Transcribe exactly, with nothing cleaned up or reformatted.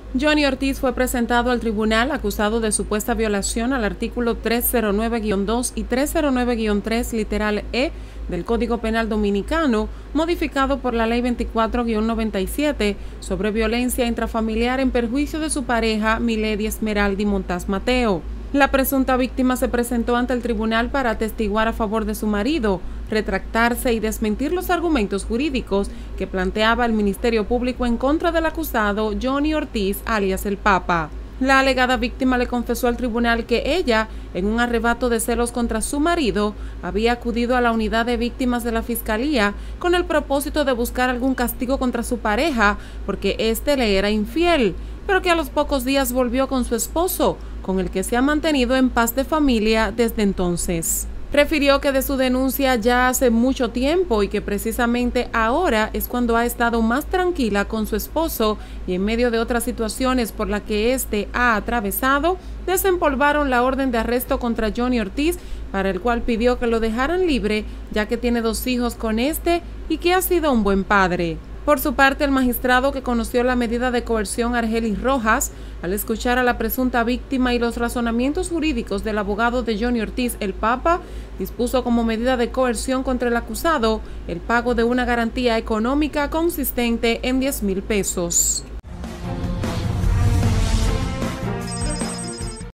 Johnny Ortiz fue presentado al tribunal acusado de supuesta violación al artículo trescientos nueve guion dos y trescientos nueve guion tres literal E del Código Penal Dominicano, modificado por la Ley veinticuatro guion noventa y siete sobre violencia intrafamiliar en perjuicio de su pareja Milady Esmeraldi Montaz Mateo. La presunta víctima se presentó ante el tribunal para atestiguar a favor de su marido, retractarse y desmentir los argumentos jurídicos que planteaba el Ministerio Público en contra del acusado Johnny Ortiz, alias el Papa. La alegada víctima le confesó al tribunal que ella, en un arrebato de celos contra su marido, había acudido a la unidad de víctimas de la Fiscalía con el propósito de buscar algún castigo contra su pareja porque éste le era infiel, pero que a los pocos días volvió con su esposo, con el que se ha mantenido en paz de familia desde entonces. Refirió que de su denuncia ya hace mucho tiempo y que precisamente ahora es cuando ha estado más tranquila con su esposo y en medio de otras situaciones por las que éste ha atravesado, desempolvaron la orden de arresto contra Johnny Ortiz, para el cual pidió que lo dejaran libre ya que tiene dos hijos con este y que ha sido un buen padre. Por su parte, el magistrado que conoció la medida de coerción Argelis Rojas, al escuchar a la presunta víctima y los razonamientos jurídicos del abogado de Johnny Ortiz, el Papa, dispuso como medida de coerción contra el acusado el pago de una garantía económica consistente en diez mil pesos.